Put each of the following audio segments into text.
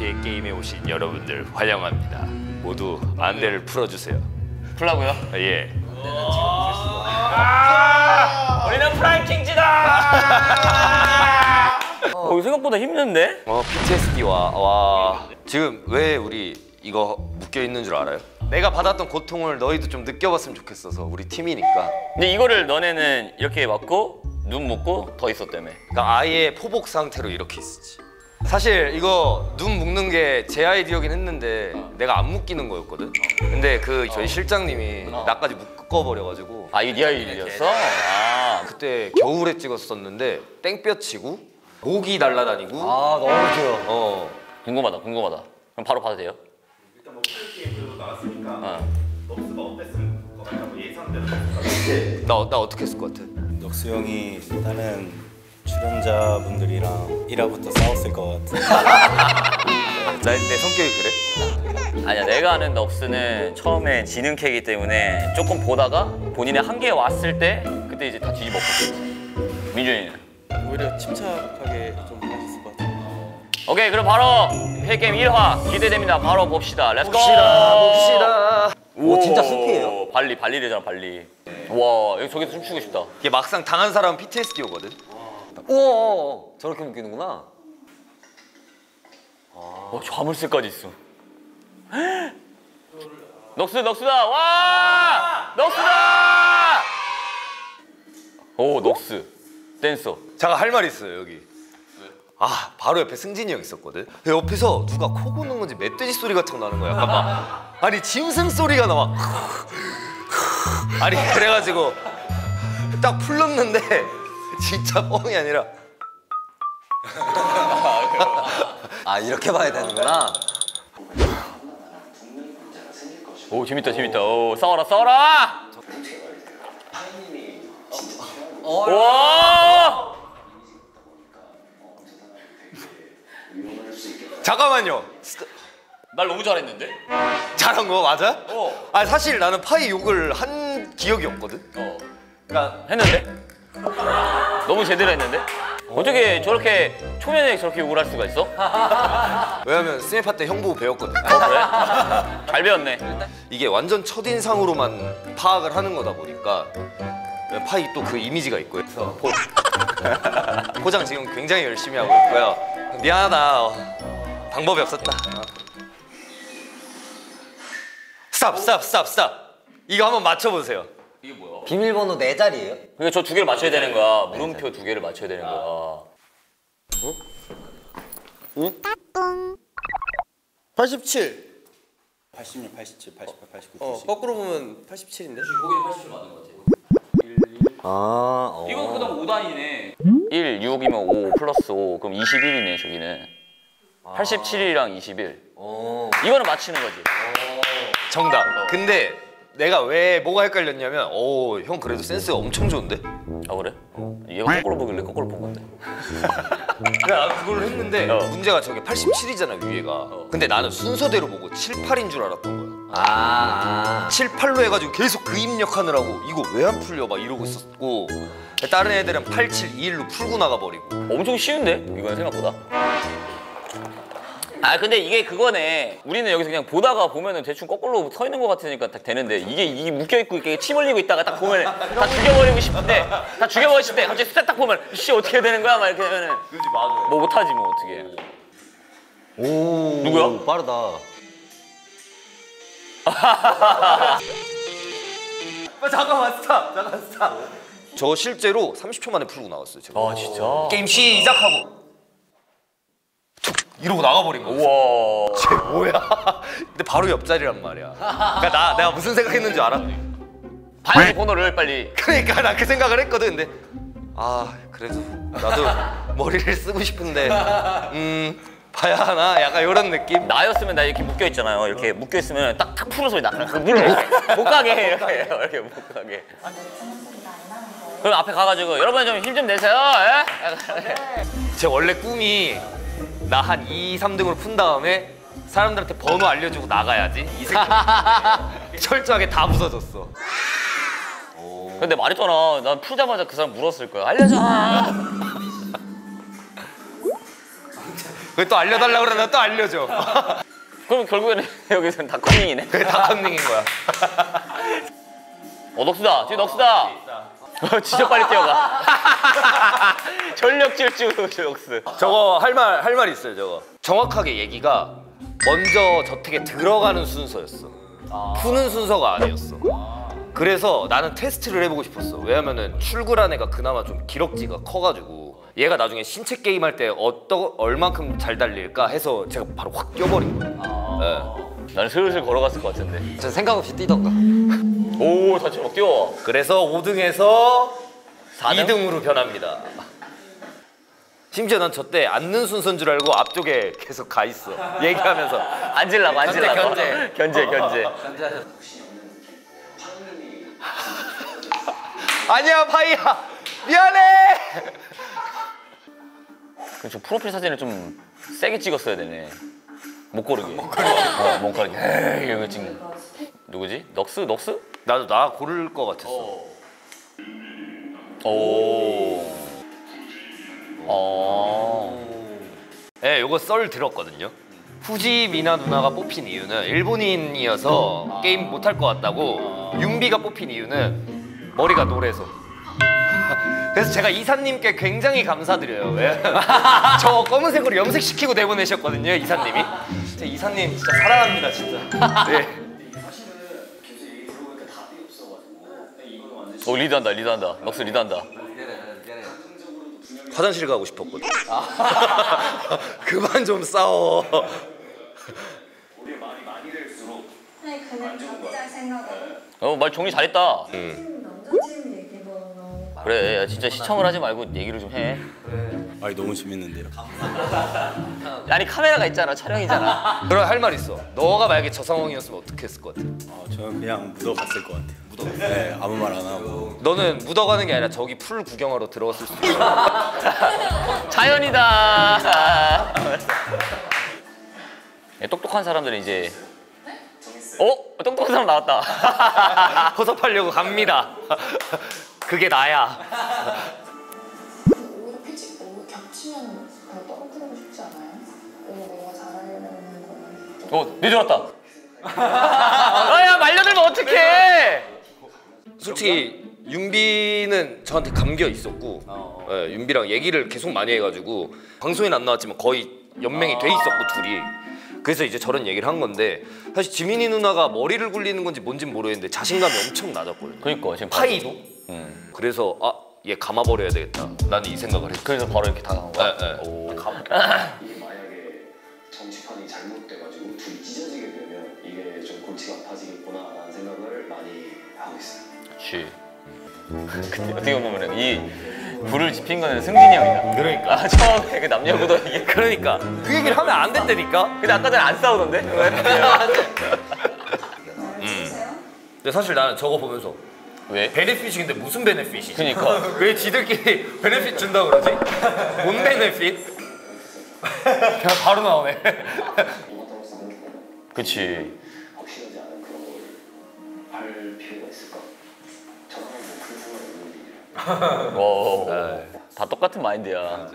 GTA 게임에 오신 여러분들 환영합니다. 모두 안대를 풀어주세요. 풀라고요? 예. 우리는 프라이킹즈다! 생각보다 힘든데? PTSD와 와 지금 왜 우리 이거 묶여 있는 줄 알아요? 내가 받았던 고통을 너희도 좀 느껴봤으면 좋겠어서 우리 팀이니까. 근데 이거를 너네는 이렇게 맞고 눈 묶고 더 있었다며. 그러니까 아예 포복 상태로 이렇게 있었지. 사실 이거 눈 묶는 게 제 아이디어긴 했는데 내가 안 묶이는 거였거든. 근데 그 저희 실장님이 나까지 묶어버려가지고. 아, 이게 네 아이디어였어? 아. 그때 겨울에 찍었었는데 땡볕 치고 모기 날아다니고. 아 너무 귀여워. 궁금하다. 그럼 바로 봐도 돼요? 일단 뭐 게임 그래도 나왔으니까 넉스가 어땠을 것 같다고 예상되는 나 어떻게 했을 것 같아? 넉스 형이 다른 출연자분들이랑 1화부터 싸웠을 것 같아. 내 성격이 그래? 아니야, 내가 아는 넉스는 처음에 지능캐기 때문에 조금 보다가 본인의 한계에 왔을 때 그때 이제 다 뒤집었거든. 민준이는? 오히려 침착하게 좀 하셨을 것 같아. 오케이, 그럼 바로 헬게임 1화 기대됩니다. 바로 봅시다. 렛츠고! 봅시다. 오 진짜 숲이에요? 발리래잖아, 발리. 와, 여기 저기서 춤추고 싶다. 이게 막상 당한 사람은 PTSD 오거든. 우와 저렇게 묶이는구나. 자물쇠까지 있어. 넉스다! 와! 넉스다! 오, 넉스. 댄서. 잠깐 할 말 있어요 여기. 아 바로 옆에 승진이 형 있었거든. 옆에서 누가 코 고는 건지 멧돼지 소리 같은 거 나는 거야. 약간 막 아니 짐승 소리가 나와. 아니 그래가지고 딱 풀렀는데 진짜 뻥이 아니라. 아 이렇게 봐야 되는구나. 오, 재밌다. 오, 싸워라! 와! 잠깐만요. 말 너무 잘했는데? 잘한 거 맞아? 어. 아 사실 나는 파이 욕을 한 기억이 없거든. 그러니까 했는데? 너무 제대로 했는데? 어떻게 저렇게 초면에 저렇게 욕을 할 수가 있어? 왜냐면 스매파 때 형 보고 배웠거든. 그래? 잘 배웠네. 이게 완전 첫인상으로만 파악을 하는 거다 보니까 파이 또 그 이미지가 있고요. 포장 지금 굉장히 열심히 하고 있고요. 미안하다. 방법이 없었다. 스탑. 이거 한번 맞춰보세요. 이게 뭐야? 비밀번호 4자리예요? 그러니까 저 두 개를 맞춰야 되는 거야. 물음표 두 개를 맞춰야 되는 거야. 87. 86, 87, 88, 89, 90. 거꾸로 보면 87인데? 거기는 87 맞는 거 같아. 아 이건 그다음 5단이네. 1, 6이면 5 플러스 5 그럼 21이네 저기는. 87이랑 21. 이거는 맞히는 거지. 정답. 근데 내가 왜 뭐가 헷갈렸냐면 형 그래도 센스가 엄청 좋은데? 아, 그래? 얘가 거꾸로 보길래 거꾸로 본 건데. 나 그걸 했는데 문제가 저게 87이잖아 위에가. 근데 나는 순서대로 보고 7, 8인 줄 알았던 거야. 7, 8로 해가지고 계속 그 입력하느라고 이거 왜 안 풀려 막 이러고 있었고 다른 애들은 8, 7, 2, 1로 풀고 나가버리고. 엄청 쉬운데? 이건 생각보다. 아, 근데 이게 그거네. 우리는 여기서 그냥 보다가 보면은 대충 거꾸로 서 있는 것 같으니까 딱 되는데 이게 묶여있고 이렇게 침 흘리고 있다가 딱 보면 다 죽여버리고 싶은데 갑자기 스텝 딱 보면 씨 어떻게 되는 거야? 막 이렇게 하면은 그지 맞아. 뭐 못하지 뭐 어떻게 해. 오 누구야? 빠르다. 잠깐만 스탑. 저 실제로 30초 만에 풀고 나왔어요 지금. 아, 진짜? 게임 시작하고 이러고 나가버린 거야. 우와. 쟤 뭐야? 근데 바로 옆자리란 말이야. 그러니까 내가 무슨 생각했는 줄 알아? 반지 번호를 빨리. 그러니까 나 그 생각을 했거든. 근데 그래도 나도 머리를 쓰고 싶은데 봐야 하나? 약간 이런 느낌? 나였으면 나 이렇게 묶여 있잖아요. 이렇게 묶여 있으면 딱 푸는 소리 나. 그 물을 못 가게 해. 이렇게 못 가게. 그럼 앞에 가가지고 여러분 좀 힘 좀 내세요. 제 원래 꿈이 나 한 2, 3등으로 푼 다음에 사람들한테 번호 알려주고 나가야지 이 생각. 철저하게 다 부서졌어. 근데 말했잖아. 난 풀자마자 그 사람 물었을 거야. 알려줘. 왜 또 알려달라 그러나 또 알려줘. 그럼 결국에는 여기서는 다 커밍이네. 그게 다 컨닝인 거야. 넉스다. 저기 넉스다. 진짜 빨리 뛰어가. 전력 질주 넉스. 저거 할 말 있어요. 저거 정확하게 얘기가 먼저 저택에 들어가는 순서였어. 푸는 순서가 아니었어. 그래서 나는 테스트를 해보고 싶었어. 왜냐면은 출구란 애가 그나마 좀 기럭지가 커가지고 얘가 나중에 신체 게임 할 때 얼만큼 잘 달릴까 해서 제가 바로 확 뛰어버린 거예요. 네. 나는 슬슬 걸어갔을 것 같은데. 전 생각 없이 뛰던가. 오, 다시 막 뛰어. 그래서 5등에서 4등? 2등으로 변합니다. 심지어 난 저 때 앉는 순서인 줄 알고 앞쪽에 계속 가 있어. 얘기하면서 앉으려고. 견제. 아니야 파이야 미안해. 그럼 좀 프로필 사진을 좀 세게 찍었어야 되네. 못 고르게. 못 고르게. 에이, 이거 찍는. 누구지? 넉스? 나도 나 고를 것 같았어. 오. 네, 요거 썰 들었거든요. 후지 미나 누나가 뽑힌 이유는 일본인이어서 게임 못할 것 같다고. 윤비가 뽑힌 이유는 머리가 노래서. 그래서 제가 이사님께 굉장히 감사드려요. 왜? 저 검은색으로 염색시키고 내보내셨거든요, 이사님이. 제 이사님 진짜 사랑합니다, 진짜. 네. 리드한다. 넉스 리드한다. 화장실 가고 싶었거든. 그만 좀 싸워. 네, 그냥 각자 생각을. 말 정리 잘했다. 남자친구 얘기보다는 그래, 야, 진짜 시청을 하지 말고 얘기를 좀 해. 아니 너무 재밌는데요. 아니 카메라가 있잖아, 촬영이잖아. 그럼 할 말 있어. 너가 만약에 저 상황이었으면 어떻게 했을 것 같아? 저는 그냥 묻어갔을 것 같아요. 네, 아무 말 안 하고. 너는 묻어가는 게 아니라 저기 풀 구경하러 들어갔을 수도 있어. 자연이다. 똑똑한 사람들은 이제 똑똑한 사람 나왔다. 허접하려고 갑니다. 그게 나야. 오히려 피지 겹치면 그냥 떨어뜨리고 싶지 않아요? 왜냐면 내가 잘하려는 거는 늦어왔다. 야 말려들면 어떡해. 솔직히 윤비는 저한테 감겨 있었고 예, 윤비랑 얘기를 계속 많이 해가지고 방송에는 안 나왔지만 거의 연맹이 돼 있었고 둘이. 그래서 이제 저런 얘기를 한 건데 사실 지민이 누나가 머리를 굴리는 건지 뭔진 모르겠는데 자신감이 엄청 낮았거든요. 그러니까 지금 파이도? 그래서 얘 감아버려야 되겠다. 나는 이 생각을 했죠. 그래서 바로 이렇게 다가간 거야. 오. 이게 만약에 정치판이 잘못돼가지고 둘이 찢어지게 되면 이게 좀 골치가 아파지겠구나라는 생각을 많이 하고 있어요. 그렇지. 근데 어떻게 보면 이 불을 지핀 거는 승진이 형이다. 그러니까. 처음에 그 남녀구도 이게. 그러니까 그 얘기를 하면 안 된다니까. 근데 아까 전에 안 싸우던데? 근데 사실 나는 저거 보면서 왜? 베네핏이 근데 무슨 베네핏이지? 그니까. 왜 지들끼리 베네핏 준다 그러지? 뭔 베네핏? 그냥 바로 나오네. 그치. 확실하지 않은 그런 걸 할 필요가 있을까? 저랑은 뭐 큰 상관 없는 일이에요. 다 똑같은 마인드야.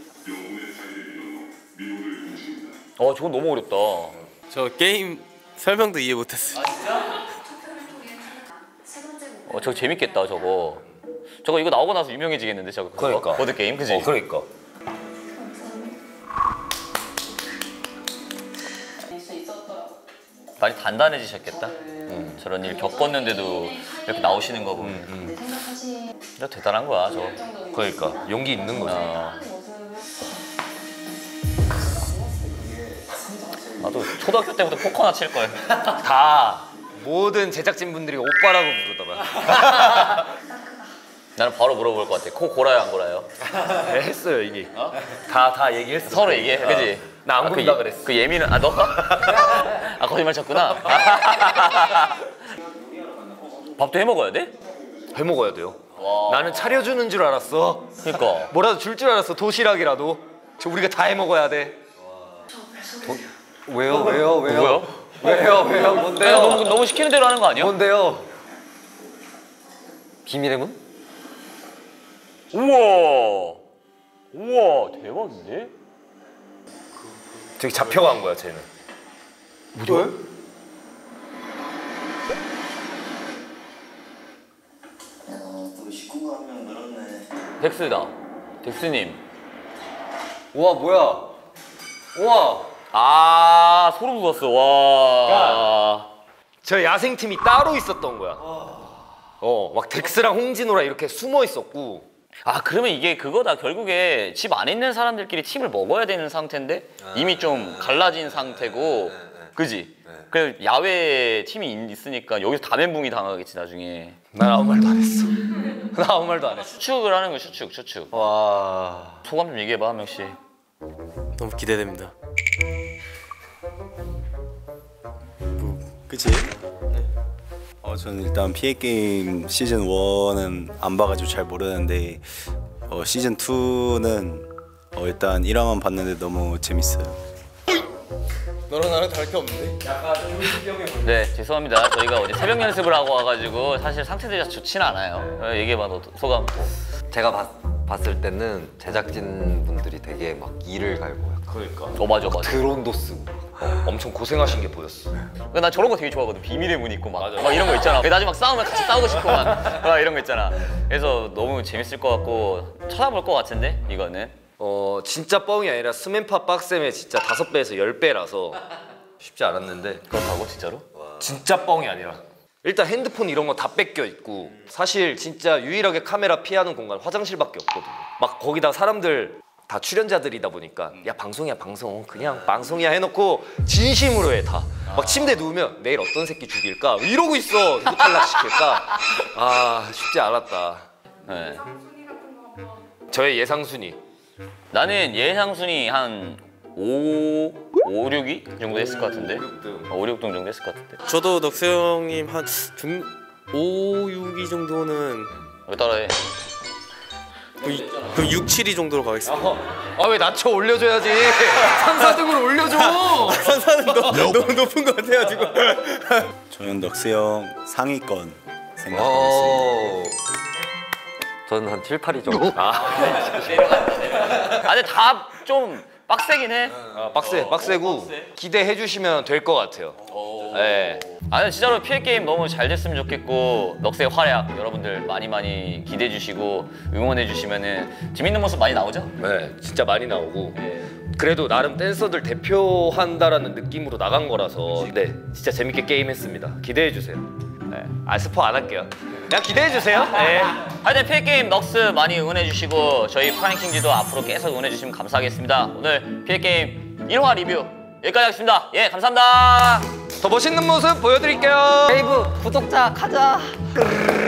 저건 너무 어렵다. 저 게임 설명도 이해 못했어요. 저거 재밌겠다 저거. 저거 이거 나오고 나서 유명해지겠는데 저거. 그러니까. 보드 게임 그지? 그러니까. 많이 단단해지셨겠다. 저런 일 겪었는데도 이렇게 나오시는 거 보면. 진짜 대단한 거야 저거. 그러니까 용기 있는 거지. 나도 초등학교 때부터 포커나 칠 걸. 다 모든 제작진 분들이 오빠라고 부르더라. 나는 바로 물어볼 것 같아. 코 골아요 안 골아요? 네, 했어요 이미. 다 얘기했어. 서로 얘기해, 그지? 나 안 군다 그, 그랬어. 그 예민은 너? 거짓말 쳤구나. 밥도 해 먹어야 돼? 해 먹어야 돼요. 와. 나는 차려주는 줄 알았어. 그러니까. 뭐라도 줄 줄 알았어. 도시락이라도. 저 우리가 다 해 먹어야 돼. 왜요? 뭐야? 왜요? 뭔데요? 야, 너무 시키는 대로 하는 거 아니야? 뭔데요? 비밀의 문? 우와. 우와 대박인데? 저기 잡혀간 거야 쟤는. 왜? 또 식구가 한 명 늘었네. 덱스다. 덱스님. 우와 뭐야? 우와. 아 소름 돋았어. 와. 저 야생팀이 따로 있었던 거야. 막 덱스랑 홍진호랑 이렇게 숨어 있었고. 아 그러면 이게 그거다. 결국에 집 안에 있는 사람들끼리 팀을 먹어야 되는 상태인데 이미 좀 갈라진 상태고, 그지? 그래서 야외 팀이 있으니까 여기서 다 멘붕이 당하겠지 나중에. 난 아무 말도 안 했어. 나 아무 말도 안 했어. 추측을 하는 거야, 추측. 와. 소감 좀 얘기해봐, 한 명씩. 너무 기대됩니다. 그치? 저는 일단 PA 게임 시즌 1은 안 봐가지고 잘 모르는데 시즌 2는 일단 1화만 봤는데 너무 재밌어요. 너랑 나랑 다를 게 없는데? 네, 죄송합니다. 저희가 어제 새벽 연습을 하고 와가지고 사실 상태들이 좋지는 않아요. 얘기해봐, 너 소감. 제가 봤을 때는 제작진 분들이 되게 막 일을 갈고 그러니까. 맞아. 드론도 쓰고 엄청 고생하신 게 보였어. 나 저런 거 되게 좋아하거든. 비밀의 문 있고 막 이런 거 있잖아. 나중에 막 싸우면 같이 싸우고 싶고 막 이런 거 있잖아. 그래서 너무 재밌을 것 같고 찾아볼 것 같은데 이거는. 진짜 뻥이 아니라 스맨파 빡셈의 진짜 5배에서 10배라서 쉽지 않았는데. 그렇다고 진짜로? 진짜 뻥이 아니라. 일단 핸드폰 이런 거 다 뺏겨 있고, 사실 진짜 유일하게 카메라 피하는 공간 화장실밖에 없거든요. 막 거기다 사람들 다 출연자들이다 보니까 야 방송이야 방송, 그냥 방송이야 해놓고 진심으로 해 다. 막 침대에 누우면 내일 어떤 새끼 죽일까 이러고 있어. 누구 탈락시킬까. 아 쉽지 않았다. 네. 저의 예상 순위. 나는 예상 순위 한 5, 6위 정도 했을 것 같은데. 5, 6등 정도 했을 것 같은데. 저도 넉스 형님 한 5, 6위 정도는. 왜 따라해? 그럼 6, 7위 정도로 가겠습니다. 아 왜 낮춰 올려줘야지. 3, 4등으로 올려줘. 산사는 너무 높은 것 같아요 지금. 저는 넉스 형 상위권 생각하고 있습니다. 저는 한 7, 8위 정도. 근데 다 좀 빡세긴 해. 빡세고 기대해 주시면 될 것 같아요. 네. 아니 진짜로 피해 게임 너무 잘 됐으면 좋겠고 넉스의 활약 여러분들 많이 기대해 주시고 응원해 주시면은 재밌는 모습 많이 나오죠? 네, 진짜 많이 나오고 그래도 나름 댄서들 대표한다라는 느낌으로 나간 거라서 네, 진짜 재밌게 게임했습니다. 기대해 주세요. 네. 스포 안 할게요. 그냥 기대해 주세요. 네. 하여튼 피해 게임 넉스 많이 응원해 주시고 저희 프라잉킹즈도 앞으로 계속 응원해 주시면 감사하겠습니다. 오늘 피해 게임 1화 리뷰 여기까지 하겠습니다. 예, 감사합니다. 더 멋있는 모습 보여드릴게요. 웨이브 구독자 가자.